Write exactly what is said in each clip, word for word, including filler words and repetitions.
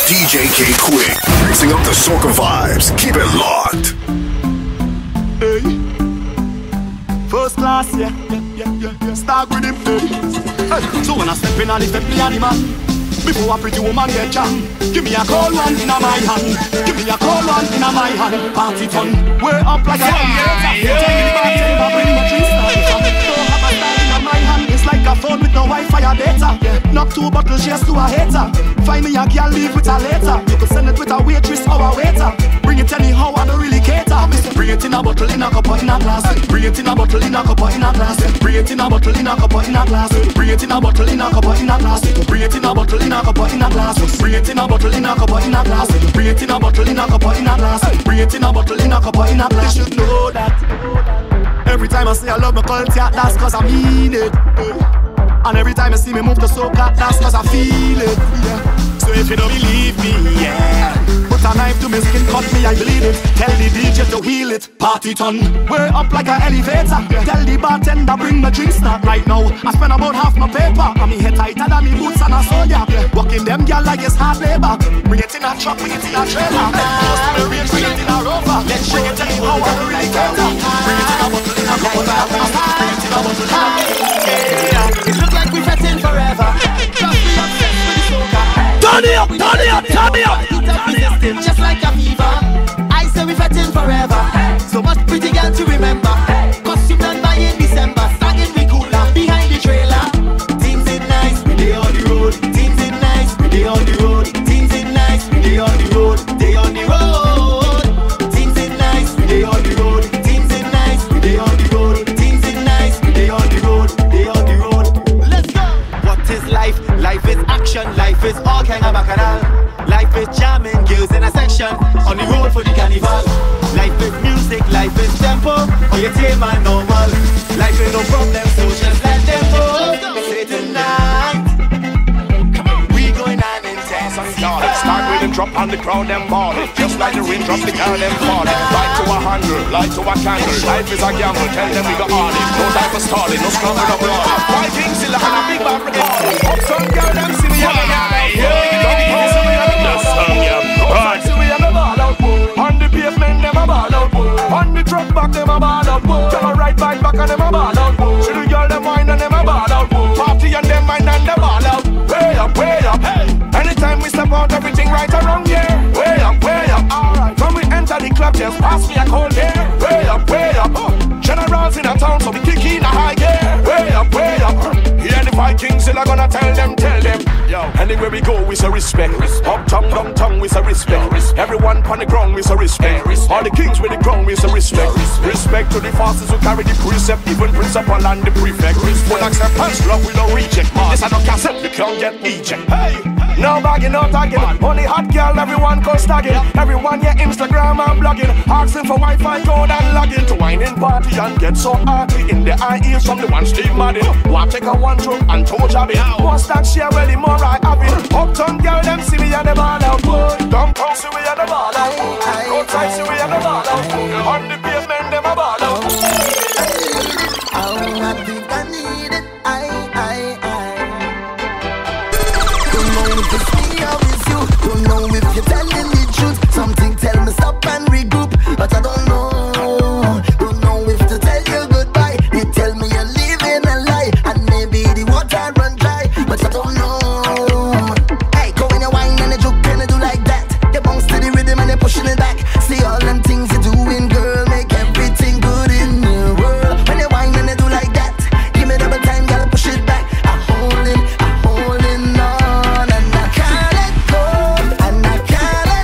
D J K Quick, mixing up the soca vibes. Keep it locked. Hey. First class, yeah, yeah, yeah, yeah, yeah. Start with him, hey. Hey. So when I step in, I step me and the man. Before a pretty woman get jam, give me a cold one in my hand. Give me a cold one in my hand. Party ton, way up like a yeah, yeah. Tell me the bartender bring my drinks down. Don't have a star in my hand. It's like a phone with no Wi-Fi or data. Yeah. Knock two bottles just to a hater. Find me a girl, leave with her later. You could send it with a waitress or a waiter. Bring it anyhow, I don't really cater. Bring it in a bottle, in a cup, or in a glass. Bring it in a bottle, in a cup, or in a glass. Bring it in a bottle, in a cup, or in a glass. Bring it in a bottle, in a cup, or in a glass. Bring it in a bottle, in a cup, or in a glass. Bring it in a bottle, in a cup, or in a glass. Bring it in a bottle, in a cup, or in a glass. Bring it in a bottle, in a cup, or in a glass. You should know that. Every time I say I love my culture, that's cause I mean it. And every time you see me move the soca, that's cause I feel it, yeah. So if you don't believe me, yeah, put a knife to my skin, cut me, I believe it. Tell the D J to heal it. Party ton, way up like an elevator, yeah. Tell the bartender bring my drinks not right now. I spend about half my paper, and me head tighter than me boots and a soldier, yeah. Walking them girl like it's hard labor. Bring it in a truck, bring it in a trailer. Close to the range, bring it in a rover. Let's bring it in how I really cater. Bring it in a bottle, in a cup, in a glass. Bring it in a bottle, in a cup. It look like we fetting forever. Just be obsessed with the soca. Turn it up, turn it up, turn it up. Heat up resistant, just like a fever. I say we fetting forever. So much pretty girl to remember. Costume done by in December. Starting we cooler behind the trailer. Things in nice, we day on the road. Things in nice, we day on the road. Things in nice, we day on the road. Day on the road. Things in nice, we day on the road. Things in nice, we day on the road. Things in nice, we day on the road. Day on the road. Let's go. What is life? Life is action. Life is all kind of bacchanal. Life is jamming, girls in a section. On the road for the carnival. Life is music, life is tempo. Or you take my normal. Life is no problem, so just let them go. Say tonight, we going on intense. Start with them, drop on the crowd, them balling. Just like the rain, drop the girl, them falling. Light to a hundred, light to a candle. Life is a gamble, tell them we got on it. No time for stalling, no scrum, no blood. Why King still and a big band recording. Uptown girl, them see me and the song, yeah. Right. On the pavement, them a ball out. On the truck back, them a ball out. Tell a right back back and them a ball out. See the girl, them wine and them a ball out. Party and them wine and them ball out. Way up, way up, hey. Anytime we step out, everything right around here. Way up, way up, alright. When we enter the club, just pass me a cold beer. Way up, way up. Generals in a town, so we kick in a high gear. Way up, way up. Here the Vikings still are gonna tell them, tell them. Yo, anywhere we go, we say respect. Uptown, downtown, we say respect. Everyone on the ground, we say respect. All the kings with the crown, we say respect. Respect to the fastest who carry the precept. Even principal and the prefect. Full acceptance, love we don't reject. This I don't cassette, the crown get eject. Hey, no bagging, no tagging. Only hot girl, everyone goes tagging. Everyone yeah, Instagram and blogging. Asking for Wi-Fi code and logging. To wine in party and get so arty. In the eye ears from the one Steve Madden. Want take a one through and toe job it. One stack share well the more I have it. Uptown girl, them see me and the ball out. Downtown see me and the ball out. Outside see me and the ball out. On the pavement, them a ball out. Oh, I think I need it. I, I, I. Don't know if it's me or it's you. Don't know if you're telling the truth. Something tell me stop and regroup, but I don't know. Don't know if to tell you goodbye. They tell me you're living a lie, and maybe the water run dry, but I don't know. Hey, go in your wine and a joke and do like that. You bounce to the rhythm and you're pushing it back. See all them things you're doing, girl, make everything good in the world. When you wine and you do like that, give me double time, gotta push it back. I'm holding, I'm holding on, and I can't let go, and I can't let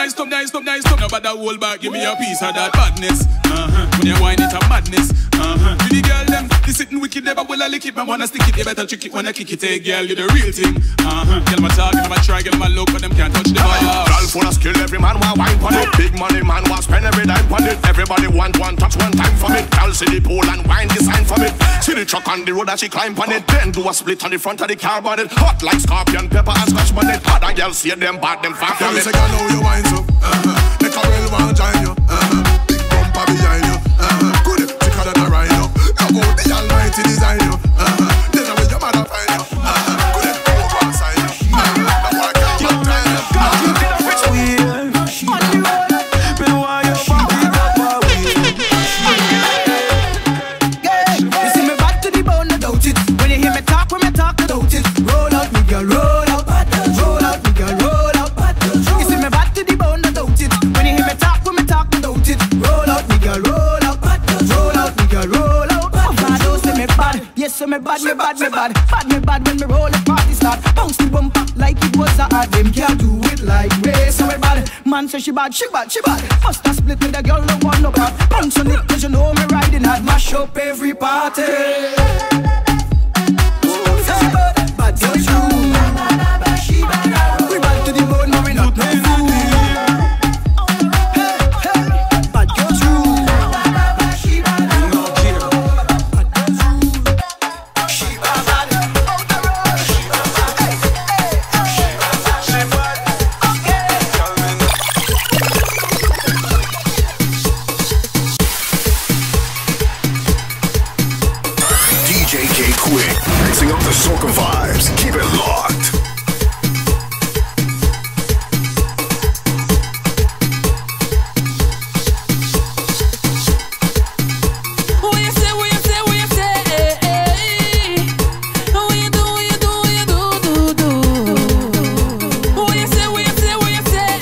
nice, stop, nice, stop, nice, stop. Now, but that whole back, give me a piece of that badness. Uh-huh. When you whine it a madness. Uh-huh. You the girl them, they sitting wicked, never will I lick it. Man wanna stick it, you better trick it when I kick it. Hey girl, you the real thing. Uh-huh. Girl, my talk, girl, my try, girl, my look, but them can't touch the bar. Girl, full of skill, every man want wine on it. Big money man want spend every dime on it. Everybody want one touch one time from it. Girl, see the pole and wine design from it. See the truck on the road that she climb on it. Then do a split on the front of the car on it. Hot like scorpion, pepper and scotch on it. Hot and girl, see them bad, them fat from it. Girl, I know you wine so. Uh-huh. Make a real one join you. Uh-huh. Big bumper behind you. Uh-huh. Good, thicker than a rhino. About the almighty design you. Uh-huh. Then I will your mother find you. Uh-huh. Good, over and sign you. Uh-huh. Now I can't keep trying you. Uh-huh. Which way? On the road. But why you back it up a way? Yeah, you see me back to the bone, I doubt it. When you hear me talk, when me talk, I doubt it. Roll out, me girl, roll out. Roll out, me girl, roll out. You see me back to the bone, I doubt it. When you hear me talk, when me talk, I doubt it. Roll out, me girl, roll out. Roll out, me girl, roll out. Oh, don't say me bad. Yes, so me bad, me bad, me bad. Bad, me bad when me roll the party start. Bounce the bumper like it was a hard. Them can't do it like me. So me bad. Man say she bad, she bad, she bad. Must have split with a girl, no one no bad. Bounce on it, cause you know me riding hard. Mash up every party. Bad girl, you. We bad to the bone, no we not no fool. Bad girl, you. D J K Quick, mixing up the soca vibes. Keep it locked. What you say, what you say, what you say? What you do, what you do, what you do, do, do. What you say, what you say, what you say?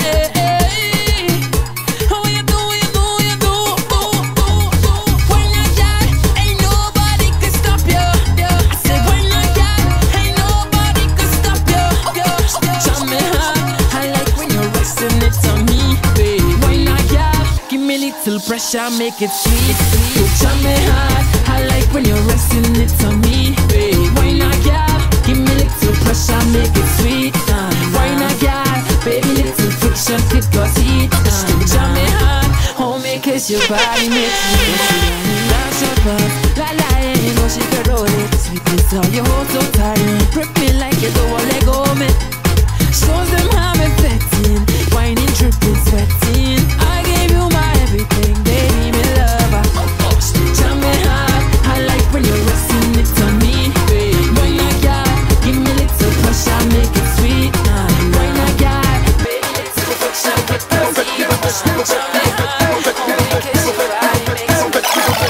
What you do, what you do, what you do, do, do, do. When you're young, ain't nobody can stop you. I said when you're young, ain't nobody can stop you. Jam me hard, I like when you're resting it on me, babe. When you're young, give me little pressure, make it sweet. You jam me hard, I like when you're resting it on me, babe. When you're young, give me little pressure, make it sweet. When you're young, baby, little friction could cause heat. Jam me hard, oh, make it your body makes me dash up, la la, you know she can roll it. Sweetness, all you hold so tight, grip me like you don't want to let go, me. Shows them how I'm affecting, whining, dripping, sweating. I gave you my everything, baby, me lover. Jam me hard, I like when you're resting it on me, baby. When I got, give me little pressure, make it sweet. When I got, baby, little friction, get cozy. Jam me hard, oh, make it your body makes me.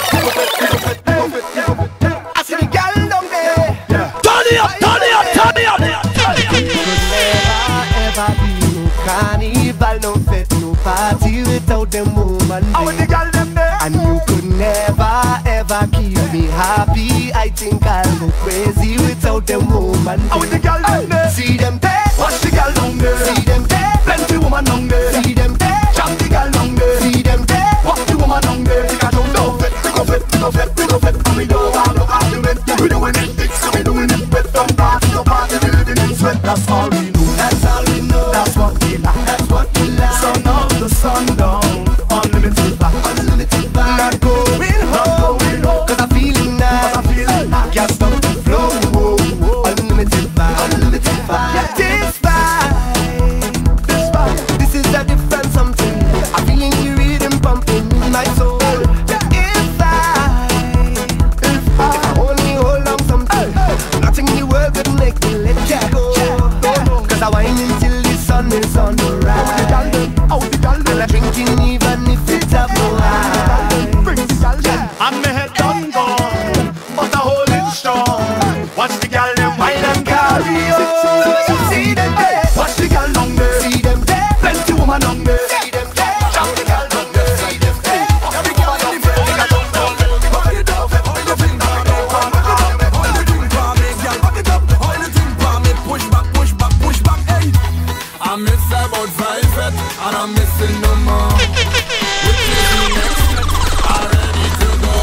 I see the girl down there. Turn it up, turn it up, turn it up. Never, ever be no carnival, no fete, no party without them woman. I want the girl them there. And you could never, ever keep me happy. I think I'll go crazy without them woman. I want the girl them there. See them there. Watch the girl down there. See them there. Plenty woman down there. See them there. Jam the girl down there. See them there. Watch the woman down there. Take a down down fit, pick up it, pick up it, pick up it. And we don't have no argument. We doing it big, so we doing it with some party, no party, we living in sweat. That's all we know. That's all we know. That's what we like. That's what we like. Sun up to sundown, unlimited vibe. Unlimited vibe. Not going home, not going home. Cause I'm feeling nice. Cause I'm feeling nice. Can't stop the flow. Unlimited vibe. Unlimited vibe. Yeah, this vibe, this vibe. This is a different something. I'm feeling the rhythm pumping in my soul. If I, if I only hold on something, nothing in the world could make me let you go. Cause I whine until the sun is on the rise. And I'm drinking even if it's up no high. And me head done gone, but I hold it strong. Watch the girl them wine and carry on. See them there. Watch the girl down there. See them there. Plenty woman down there. See them there. Jam the girl down there. See them there. Every girl down there. Take a down down. Hold it up, hold the thing down there. Hold the thing for me, girl. Hold it up, hold the thing for me. Push back, push back, push back, hey. I miss about five. set, and I'm missing no more. Which is the next step, I'm ready to go.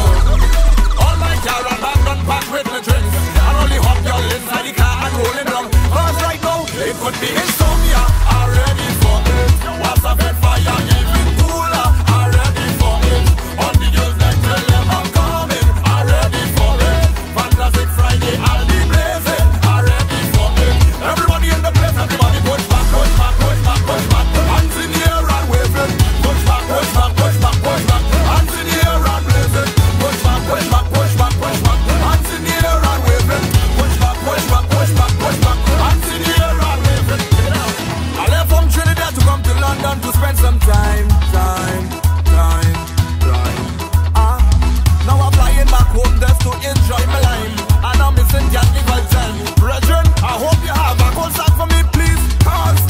All my car and bag done pack with my drinks. And only hop y'all inside the car and rolling down. Cause right now, it could be insomnia. I'm ready for it. What's up at fire, even cooler. I'm ready for it. On the girls that tell them I'm coming. I'm ready for it. Fantastic Friday, I'll be blazing. I'm ready for it. Everybody in the place, everybody push back, push back, push back, push back. Hands in the air and waving. Push back, push back, push back, push back. Hands in the air and blazing. Push back, push back, push back, push back. Hands in the air and waving. Push back, push back, push back, push back. Hands in the air and waving. I left from Trinidad to come to London to spend some time, time, time, time. Ah, now I'm flying back home just to enjoy my life. And I'm missing Gatwick Hotel. Brethren, I hope you have a concert for me, please. Cause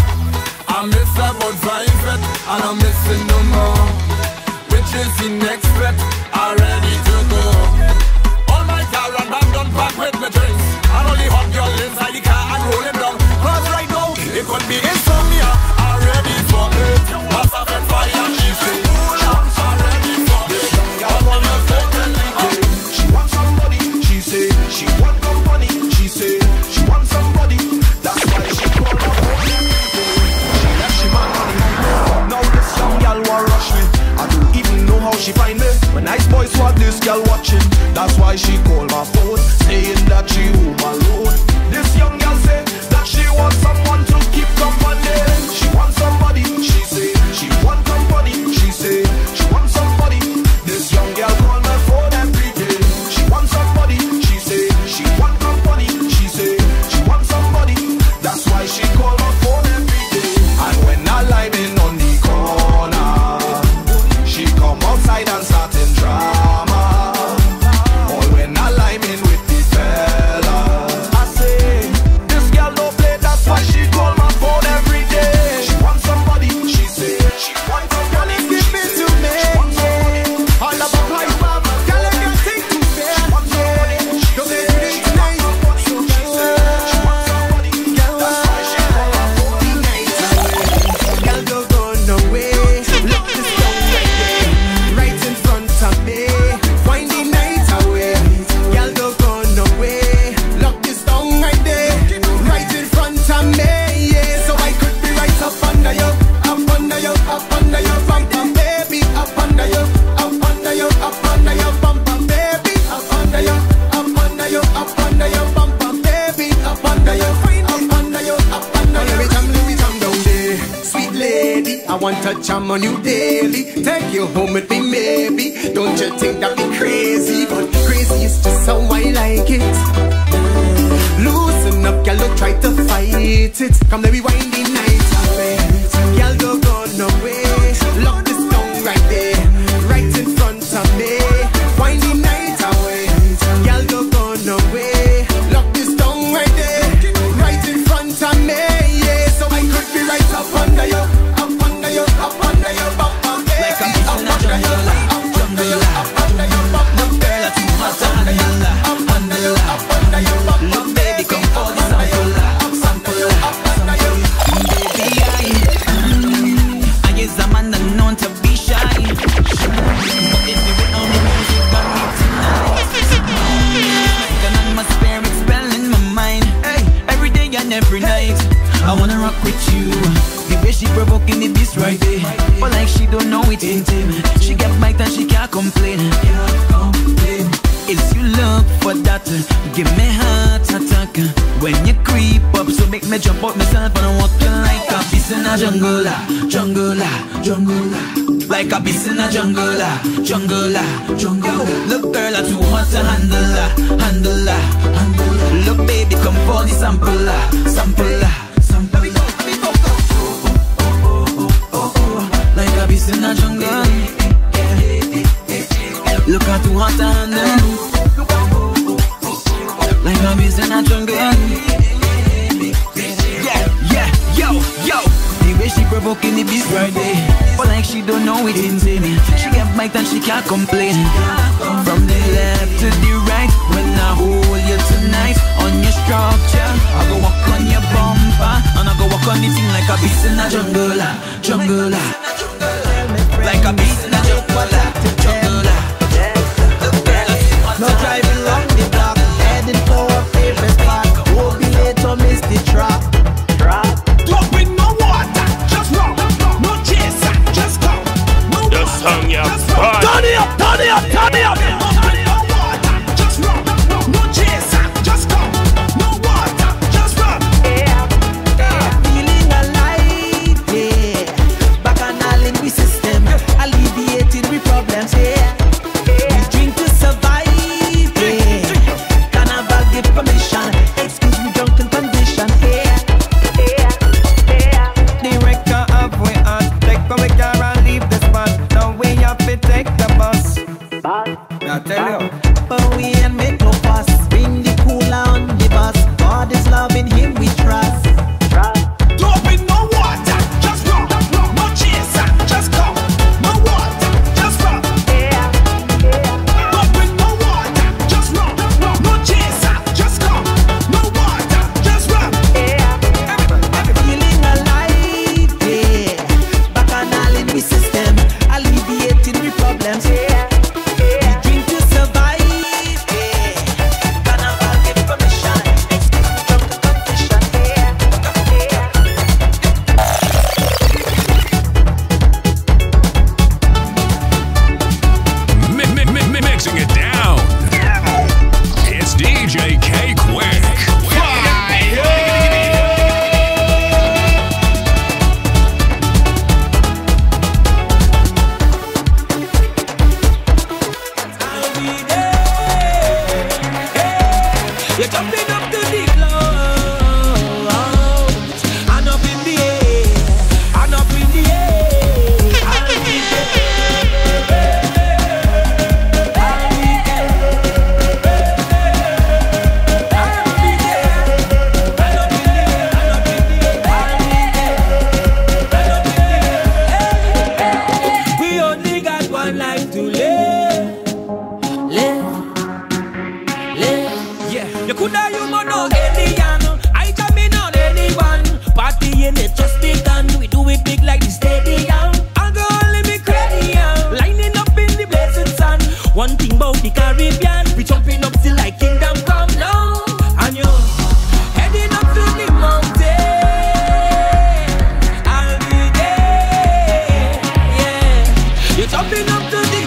I miss about five it, and I'm missing no more. Which is the next step, I'm ready to go. All my car and bag done pack with my drinks. And only hot girl inside the car and rolling down. Cause right now, it could be insomnia. I'm ready for it. What's up and fire, she say. I'm ready for it. I wanna fuck and lick it. She wants somebody, she say. She want company, she say. She wants somebody, that's why she called up for me. She left she man on the night. Now this young girl want rush me. I don't even know how she find me. When nice boys swat this girl watching. That's why she called my phone, saying that she home alone. This young girl say that she wants someone to keep company. She wants somebody, she say. She want company, she say. She wants somebody. This young girl call my phone every day. She wants somebody, she say. She want company, she say. She wants somebody. That's why she call my phone every day. And when I line in on the corner, she come outside and start in drama. Or when I line in with the fella, I say, this girl no play, that's why she call my phone every day. She wants somebody, she say. She wants somebody, give me to me. All about my mom, girl, I got things to say. She wants somebody, don't say it tonight. She wants somebody, that's why she call my phone every day. Girl, don't go nowhere. Look this down right there, right in front of me. Wind the night away. Girl, don't go nowhere. Lock this down right there, right in front of me. Yeah, so I could be right up under you, up under you, up under your bumper, baby. Up under you, up under you, up under your bumper, baby. Up under you, up under you, up under your bumper, baby. Up under you, up under you, up under you. Let me jam, let me jam down there, sweet lady. I want to jam on you daily. Take you home with me, maybe. Don't you think that be crazy? But crazy is just how I like it. Loosen up, girl, don't try to fight it. Come, let me wind the night away. Girl, don't go nowhere. Lock this down right there, right in front of me. Wind the night away. Girl, don't go nowhere. Lock this down right there, right in front of me. Yeah, so I could be right up under you, up under you, up under your bumper, baby. Like a bitch Up in a under you, jungle, up under you, up under your bumper. Look, girl, I too hot to handle. Up under you, up under your bumper. Look, baby, come for the sample, sample. Baby, I, mm, I is a man unknown to be shy. But if you would only music got me tonight. Like an atmospheric spell in my mind. Hey, every day and every night, I wanna rock with you. The way she provoking the beast right there, but like she don't know it ain't him. She get bite and she can't complain. If you look for that, give me heart attack. When you creep up, so make me jump out myself and walk you like a beast in a jungle, jungle, jungle. Like a beast in a jungle, jungle, jungle. Look, girl, I'm too hot to handle, handle, handle. Look, baby, come for the sample, sample, sample. Like a beast in a jungle. Look how too hot to handle. Like a beast in a jungle. Yeah, yeah, yo, yo. The way she provoking the beast right there, but like she don't know it insane. She get bite and she can't complain. From the left to the right, when I hold you tonight on your structure, I go walk on your bumper and I go walk walk on the thing like a beast in a jungle, jungle. Like a beast in a jungle, jungle. No driving along the block, heading for a favorite spot. Won't be late or miss the trap. Don't bring no water, just run. No chaser, just come. No The water, song you just bought. run. Turn it up, turn it up, turn it up. Don't bring no water, just run. No chaser, just come. No water, just run. Feeling alive, yeah. Bacchanal in we system, alleviating we problems, yeah. We drink to survive, yeah. Carnival give permission, excuse me drunken condition, yeah. The wrecker of we on, take a car and leave the spot. Now we have to take the bus. Now tell you. But we ain't make no fuss. Bring the cooler on the bus. God is loving him we trust. Don't bring no water, just run. No chaser, just come. No water, just run. Don't bring no water, just run. No chaser, just come. No water, just run. Feeling alive, yeah. Bacchanal in we system, alleviating we problems, yeah. We drink to survive, yeah. Carnival give permission, excuse me drunken condition, yeah. Mi- mi- mi- mi- mixing it down. It's D J K Quick. You're jumping up to the clouds and up in the air, and up in the air. I'll be there. I'll be there. I'll be there. I'll up in the air, I'll up in the air. I'll be there. I'll up in the air. We only got one life to live. Live. Live. Yeah, you coulda you but no alien. I come in on anyone. Party in it just begun. We do it big like the stadium. I'll go only be crazy. Lining up in the blazing sun. One thing about the Caribbean, we jumping up still like kingdom come down. And you heading up to the mountain. I'll be there. Yeah, you're jumping up to the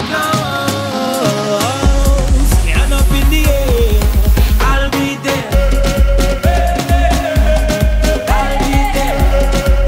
clouds and up in the air. I'll be there. I'll be there.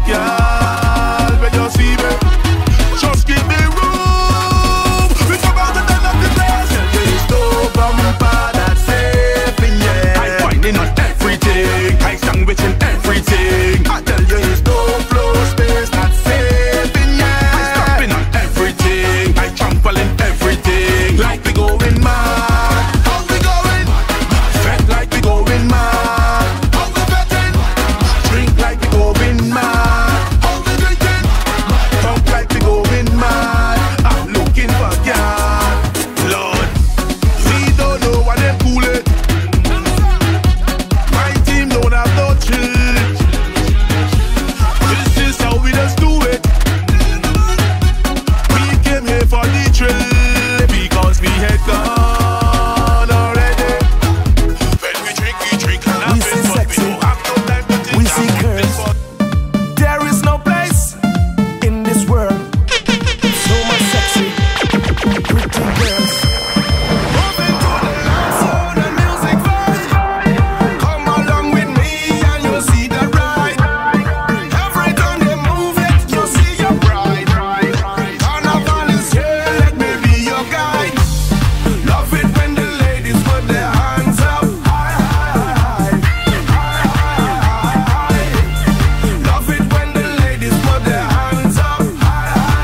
girl, when you see me, just give me room. We come out and then up the place. There's no bumper that's safe in yeah. I'm finding on everything, I sandwich in everything. I tell you, there's no floor space that's safe in yeah. I'm stopping on everything, I trample in everything. Like we going mad, how we going? Fed like we going mad, how we betting? Drink like we going mad, how we drinking? Pump like we going mad. I'm looking for God, Lord. We don't know what they cool it. My team don't have no chill. This is how we just do it. We came here for the thrill because we had gone already. When we drink, we drink and have We it, see but sexy. we don't have no time to think. We see curves. There is no place in this world so much sexy, pretty girls. Moving to the live sound and music vibe. Come along with me and you'll see the ride. Every time they move it, you'll see your bride. Carnival is here, let me be your guide. Love it when the ladies put their hands up high, high, high, high, high. Love it when the ladies put their hands up high, high,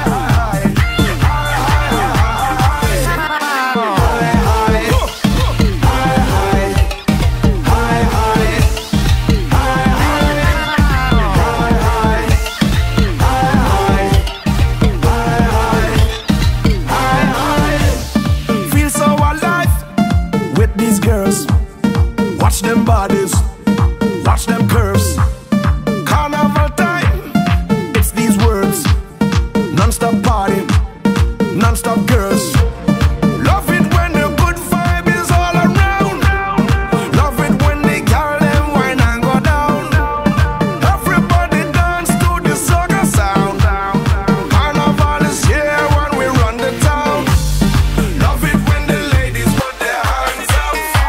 Feel so alive with these girls. Watch them bodies, watch them curves. Carnival time, it's these words. Non-stop party, non-stop girls. Love it when the good vibe is all around. Love it when the girl them wine and go down. Everybody dance to the soca sound. Carnival is here when we run the town. love it when the ladies put their hands up.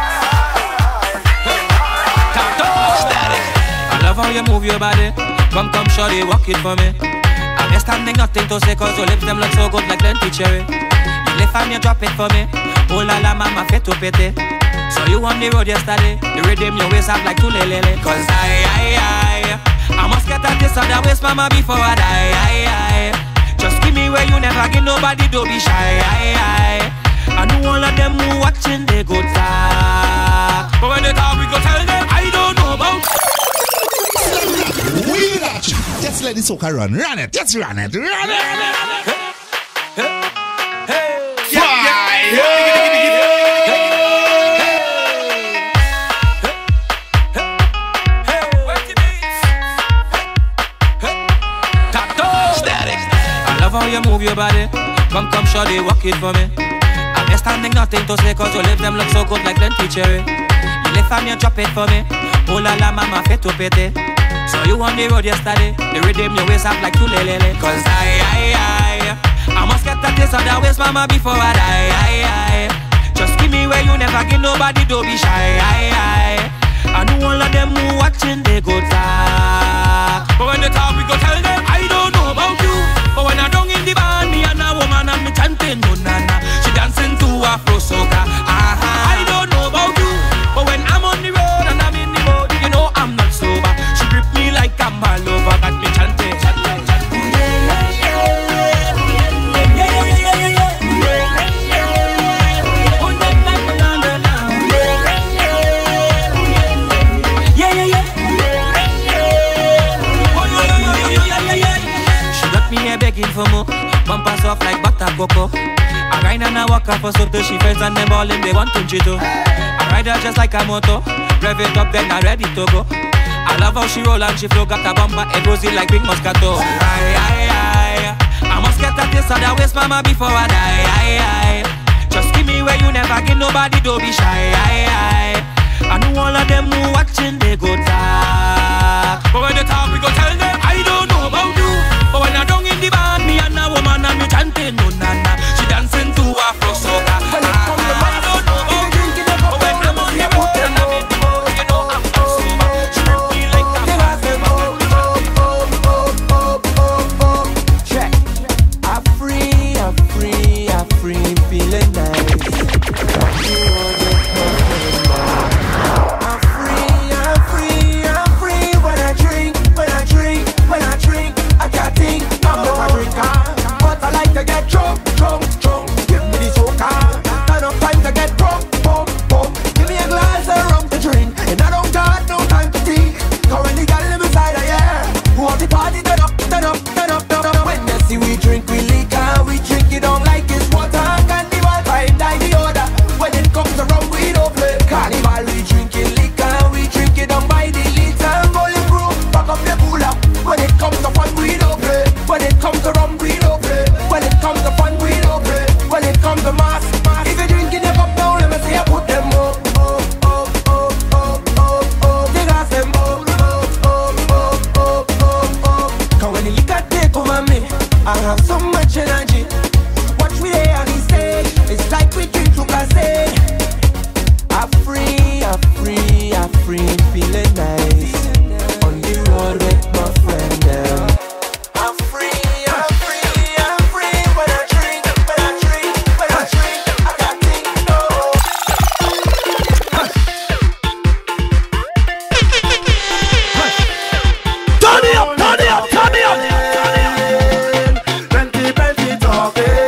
I love how you move your body. Come, come, shorty, walk it for me. I'm just standing, nothing to say, cause your lips them look so good like plenty cherry. You lift and you drop it for me. Oh la la, mama, fit to pity. So you on the road yesterday. The rhythm your waist up like two lele. Cause I, I, I, I must get at this other waist, mama, before I die. I, I, just give me where you never give nobody, don't be shy. I, I, I know all of them who watching, they go talk. But when they talk, we go tell them, I don't know about. We got you. Just let the soca run. Run it. Just run it. Run it. Run it. I love how you move your body. Come, come, shorty, walk it for me. I'm just standing, nothing to say, cause your lips them look so good like plenty cherry. You lift and you drop it for me. Oh la la, mama, fit to pity. So you on the road yesterday. The rhythm your waist up like two lele. Cause I, I, I, I must get at this other waist, mama, before I die. I, I, just give me where you never give nobody, don't be shy. I, I, I know all of them who watching, they go talk. But when they talk, we go tell them, I don't know about you. But when I don't in the band, me and a woman and me chanting, no nana. She dancing to Afro soca. Uh-huh. I don't know about you. But when I'm on the road and I'm in the road, you know I'm not sober. She grip me like I'm all over, got me chanting, chanting, chanting. She got me here begging for more. Bumpers off like butter cocoa. I ride and I walk up for so till she friends and them all in they want to cheat. I ride her just like a moto. Rev it up then I ready to go. I love how she roll and she flow. Got a bumper and rosy like big Moscato. Aye, aye, aye. I must get at this other waist, mama, before I die. Aye, aye. Just give me where you never give nobody, don't be shy. Aye, aye. I know all of them who watching, they go talk. But when they talk, we go tell them, I don't know about you. But when I don't in the band, me and a woman and me chanting, no nana. She dancing to Afro soca. I don't know about you. But when I'm on the road and I'm in the road, you know I'm not sober. She grip me like I'm I have so much energy. Watch me there on the stage. It's like we drink Lucasade. I'm free, I'm free, I'm free, feeling nice. On the road with my friend them. I'm free, I'm free, I'm free. When I drink, when I drink, when I drink, I got things to know. Turn it up, turn it up, turn it up, turn it up. Plenty, plenty talking.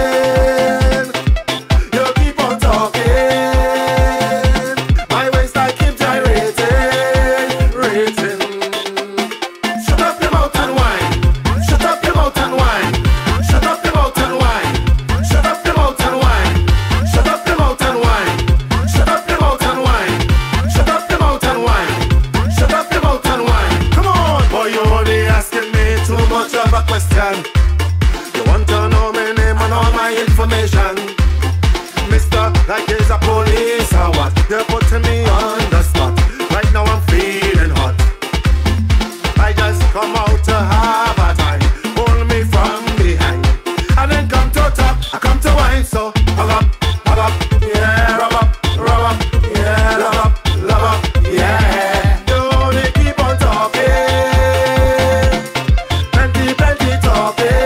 You keep on talking. My waist I keep gyrating, rating. Shut up your mouth and whine. Shut up your mouth and whine. Shut up your mouth and whine. Shut up your mouth and whine. Shut up your mouth and whine. Shut up your mouth and whine. Shut up your mouth and whine. Shut up your mouth and whine. Come on, boy, you only asking me too much of a question. You want to know my name and all my information, Mister, like he's a police or what? You're putting me on the spot. Right now I'm feeling hot. I just come out to have a time. Hold me from behind and then come to top. I come to wine, so hug up, hug up, yeah, rub up, rub up, yeah, love up, love up, yeah. You only keep on talking, plenty, plenty talking.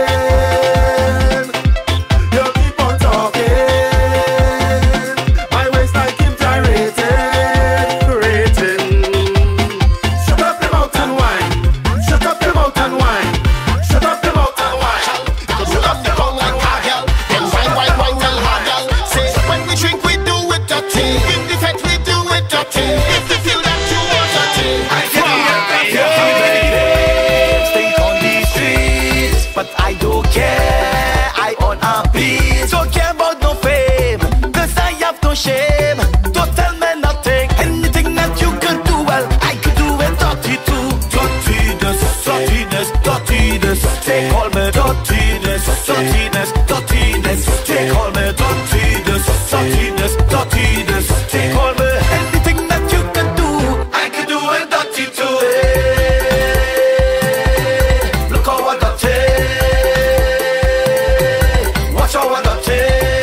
You keep on talking. My waist I keep gyrating, rating. Shut up your mouth and whine. Shut up your mouth and whine. Shut up your mouth and whine. Shut up the tongue and hard, girl. Then wine, wine, wine, tell hard, girl. Say, when we drink, we do it dirty. In the fete, we do it dirty. If you feel that you want dirty, I Stay on the streets, but I don't care. I on a beat. Don't care about no fame, cause I have no shame. Don't tell me nothing. Anything that you could do, well, I could do it dirty too. Dirtiness, dirtiness, dirtiness. They call me dirtiness, dirtiness, dirtiness. They call me dirtiness, dirtiness, dirtiness. They call me anything that you could do, I could do it dirty too. Hey, look how I dirty. Watch how I dirty.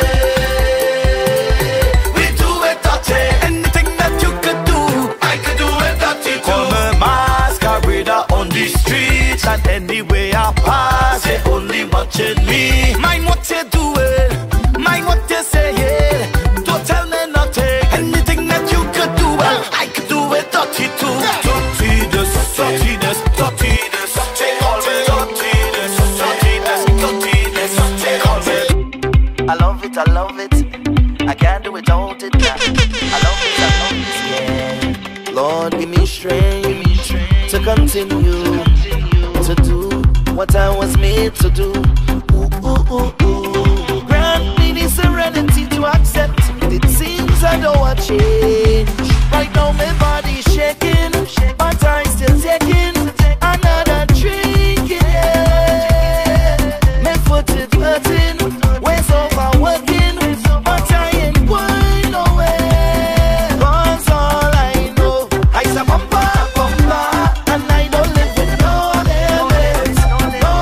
We do it dirty. Anything that you could do, I could do it dirty too. Call me masquerader on the streets, and anyway I pass, they only watching me. Mind what you doing, mind what you saying. Don't tell me nothing. Anything that you could do, well, I could do it dirty too. Dirtiness, dirtiness, dirtiness. Take all me dirtiness, dirtiness, dirtiness. Take all me. I love it, I love it. I can't do without it now. I love it, I love it, yeah. Lord, give me strength to continue to do what I was made to do. Ooh, ooh, ooh, ooh. Grant me the serenity to accept. It seems I don't want change. Right now my body's shaking, but I still taking another drink. Yeah. My foot is hurting, waist overworking, but I ain't going nowhere. Cause all I know, I's a bumper, bumper, and I don't live with no limits, no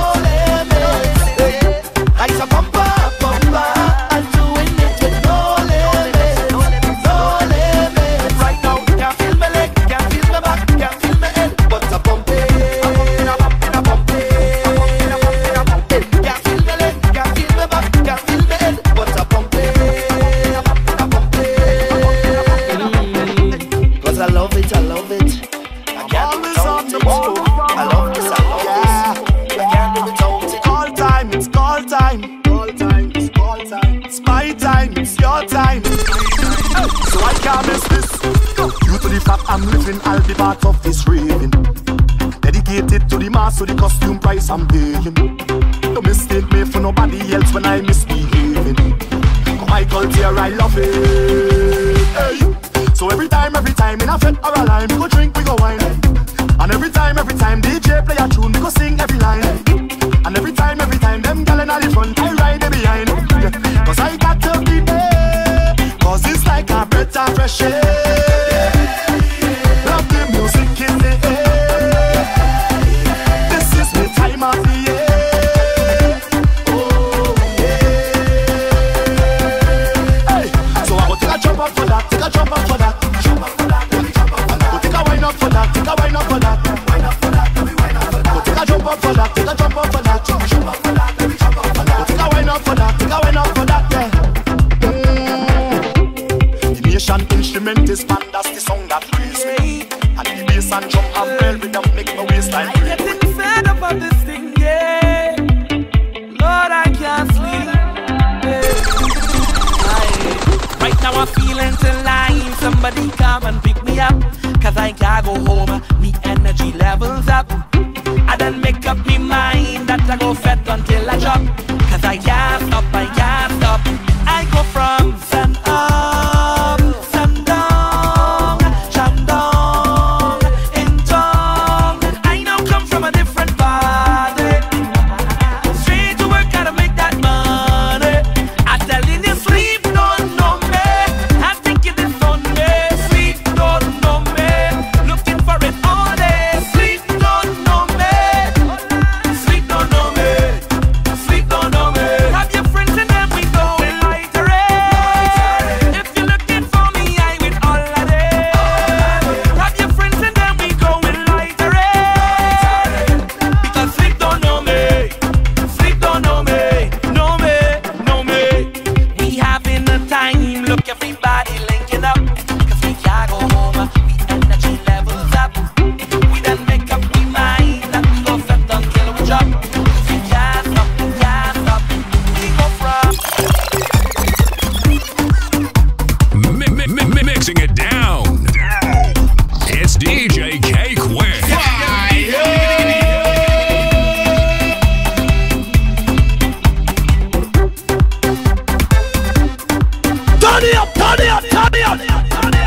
limits. I's a bumper, bumper, and doing it with no limits, no limits. Right now, can't feel my leg, can't feel my back, can't feel my head, but a bumping, a bumping, a bumping, a bumping, a bumping, a bumping, a bumping. Can't feel my leg, can't feel my back, can't feel my head, but a bumping, a bumping, a bumping, a bumping. Cause I love it, I love it. I can't do without it. I love this, I love this. I can't do without it. Call time, it's call time. Call time, it's call time. It's my time, it's your time. So I can't miss this. Due to the fact I'm living, I'll be part of this raving. Dedicated to the mass, so the costume price I'm paying. Don't mistake me for nobody else when I misbehaving. My culture, I love it. Hey. So every time, every time in a fete or a line, we go drink, we go wine. And every time, every time D J play a tune, we go sing every line. And every time, every time them gal in the front, I ride them behind. Cause I got to be there, cause it's like a breath of fresh air. Love the music in the air. This is the time of the year. Cement is man, that's the song that thrills me. And the bass and drum and bell rhythm make my waistline I'm getting fed up of this thing, yeah. Lord, I can't sleep. Yeah. Right now I'm feeling to line. Somebody come and pick me up, cause I can't go home. Me energy levels up. I done make up me mind that I go fed until I drop. Cause I can't stop, I can't stop. I go from sun up, sun down, jam down, in town. I now come from a different body. Straight to work, gotta make that money. I telling you, sleep don't know me. I think it is on me. Sleep don't know me. Looking for it all day. Sleep don't know me. Sleep don't know me. Sleep don't know me. Have your friends and then we go in lighter. If you're looking for me, I with all of them. Have your friends and then we go in lighter. Because sleep don't know me. Sleep don't know me. Know me, know me. We having a time. Look, everybody linking up. Cause we can't go home. We energy levels up. We done make up we mind that we go set until we drop. Cause we can't stop, we can't stop. We go from Mi- mi- mi- mi- mixing it down. It's D J K Quick. turn it up, turn it up, turn it up, turn it up.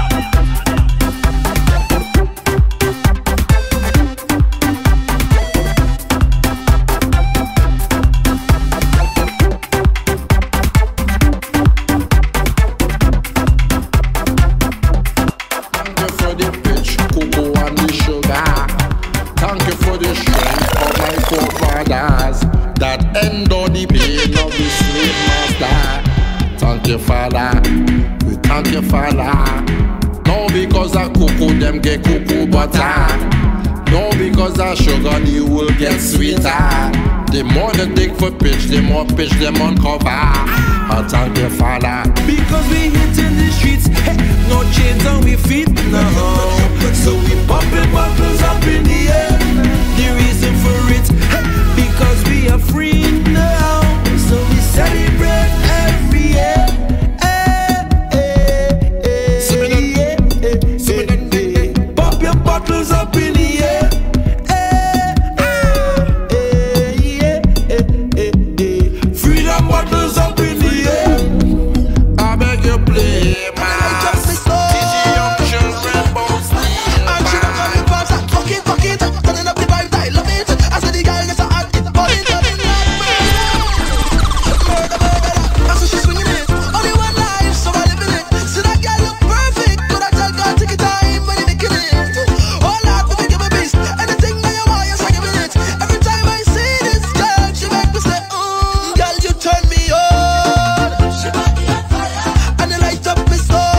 Thank you for the pitch, cocoa and the sugar. Thank you for the strength of my forefathers that endure the pain of the slave master. Thank you, Father. We thank you, Father. No, because of cocoa, them get cocoa butter. No, because of sugar, the will get sweeter. The more they dig for pitch, the more pitch them uncover. I thank you, Father. Because we hitting the streets, hey, no chains on we feet now. So we popping bottles up in the air. The reason for it, hey, because we are free now. So we celebrate every year. Hey, hey, hey, yeah, hey, hey, hey. Pop your bottles up in the air. Hey, hey, hey, yeah, hey, hey, hey. Freedom bottles up in the air. I beg you play my children both And she don't come in fast, fuck it, fuck it, turning up the vibe, I love it. I said the girl gets a hot, it's burning, burning like murder, murder. I said she's swinging it, only one life, so I live in it. See that girl look perfect, could I tell God take your time when you're making it? Oh Lord, we give a beast, anything that you want, yes I give it. Every time I see this girl, she make me say, mm, girl you turn me on. And you light up my soul.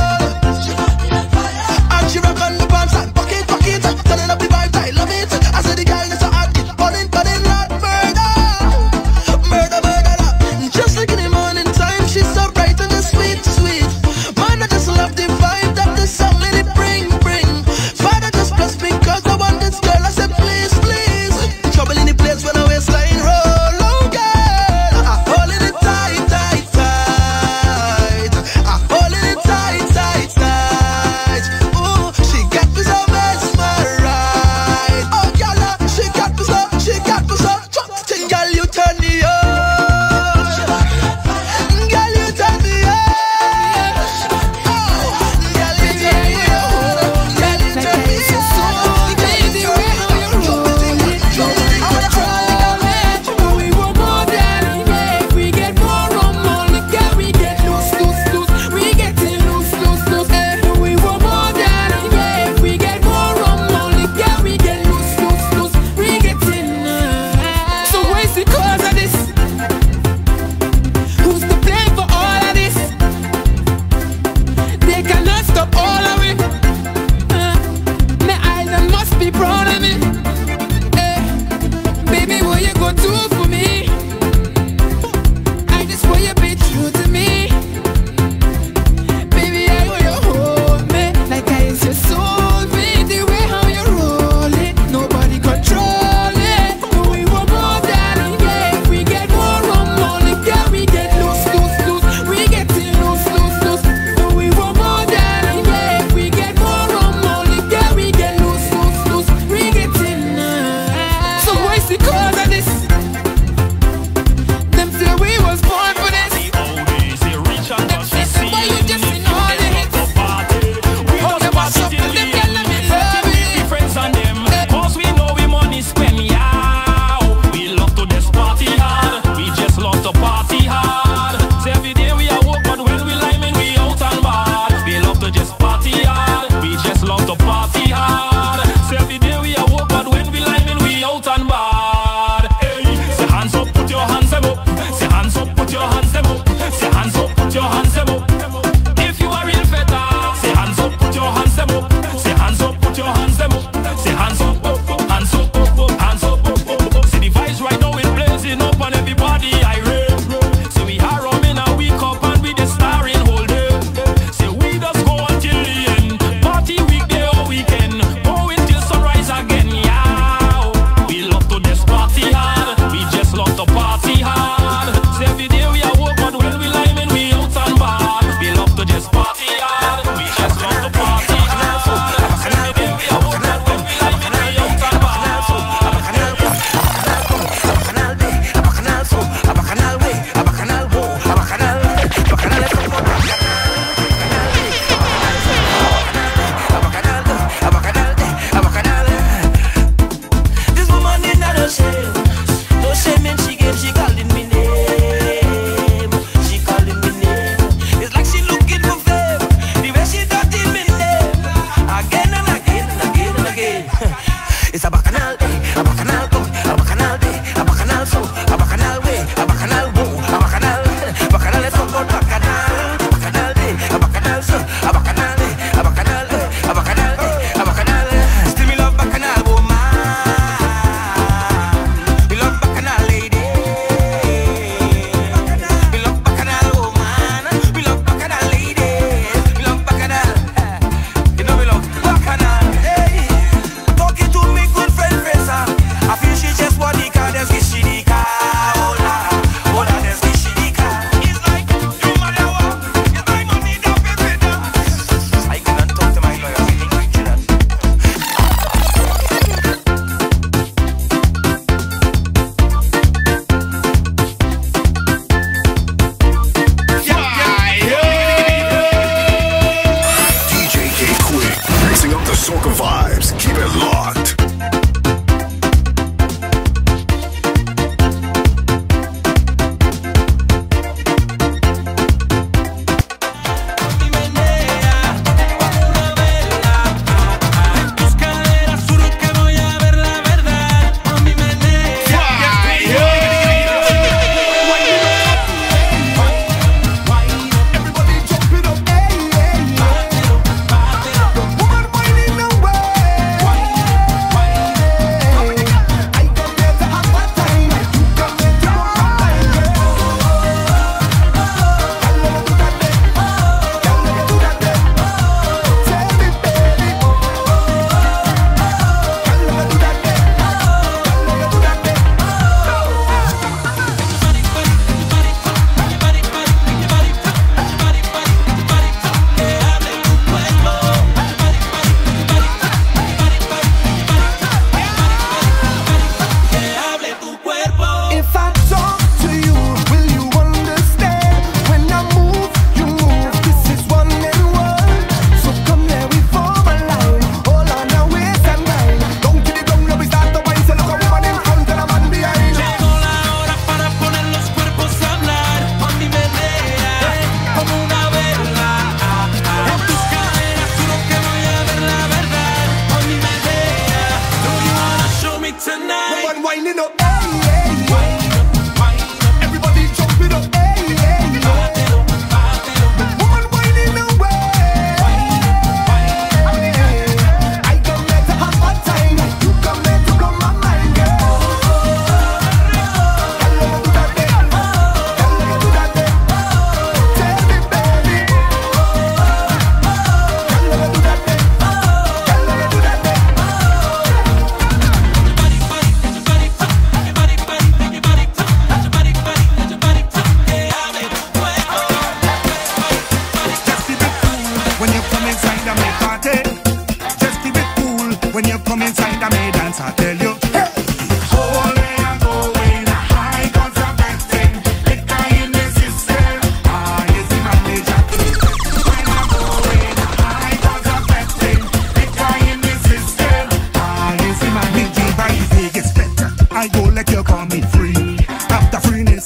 And she rock on the pants and bucket, bucket, turning up the vibe, I love it. I said the girl is so hot, it's burning, burning like murder, murder, murder. Just like in the morning time, she's so bright and just sweet, sweet. Man, I just love the vibe that the song let it bring, bring. Father just bless me cause I want this girl. I said please, please. Trouble in the place when I waistline roll, oh girl. I holding it tight, tight, tight. I holding it tight, tight, tight. Ooh, she got me so mesmerized. Oh girl, uh, she got me so, she got me so. Thing, girl, you turn me on. Girl, you turn me on. Oh, girl, you turn me on. Girl, you turn me on. We want more than yeah. We get more rum, more liquor. We get loose, loose, loose. We getting loose, loose, loose. Eh. We want more than yeah. We get more rum, more liquor. We get loose, loose, loose. We getting. Uh, so what's the cause of this? Who's to blame for all of this? They cannot stop all of it. Uh, my island must be proud of me. Eh, baby, what you gonna do for me? I just want you be true to me. Baby, I want you hold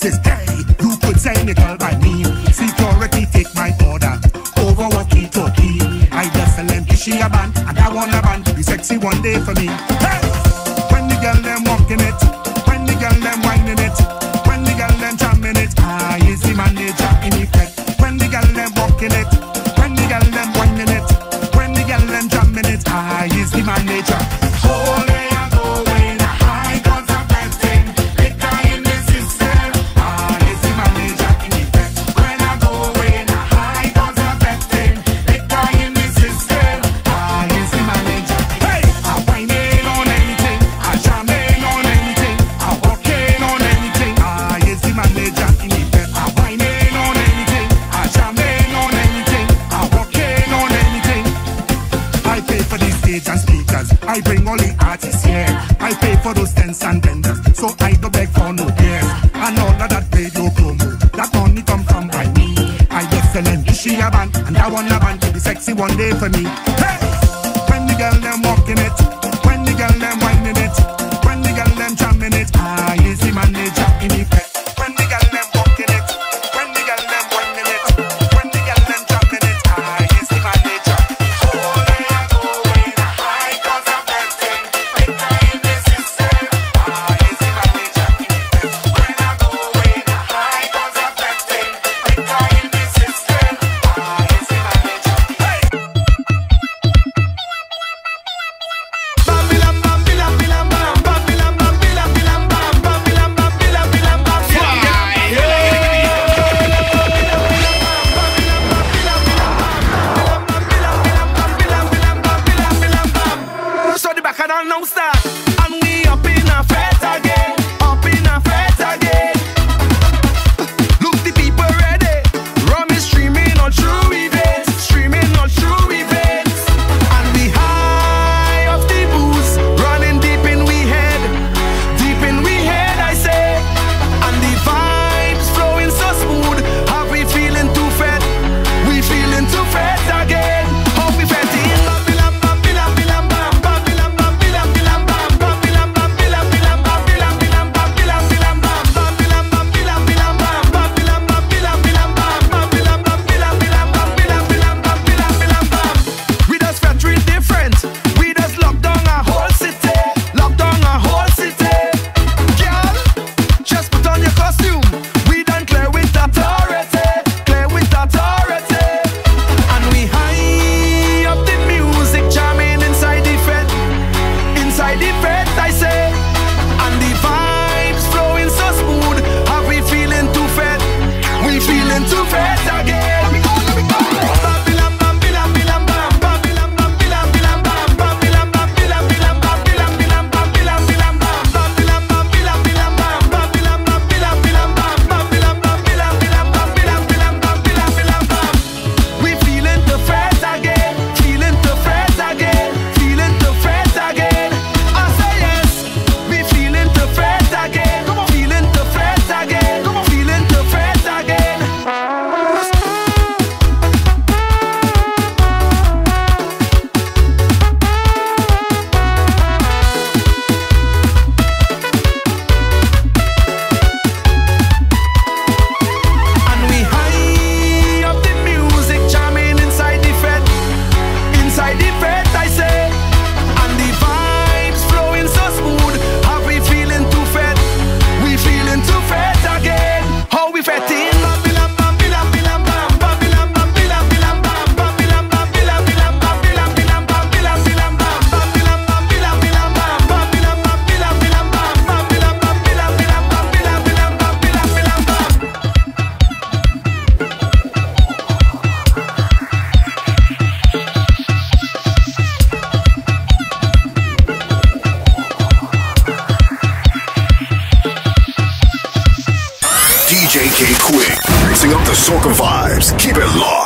says, hey, you could sign it all by me. Security take my order over walkie-talkie. I just tell them, is she a band? And I want a band to be sexy one day for me. Hey! When the girl them walking it, when the girl them whining it, when the girl them jamming it, I is the manager in effect. When the girl them walking it, when the girl them whining it, when the girl them jamming it, I is the manager. Hold it. I bring all the artists here. I pay for those tents and vendors, so I don't beg for no dares. And all of that radio promo, that money come from by me. I just tell them, is she a band? And I want a band to be sexy one day for me. Hey! When the girl them walking it, when the girl them whining it, when the girl them jamming it, I is the manager in effect. When the girl them walking it, when the girl them whining it, when the girl them jamming it, I is the manager. D J K Quick, mixing up the soca vibes. Keep it locked.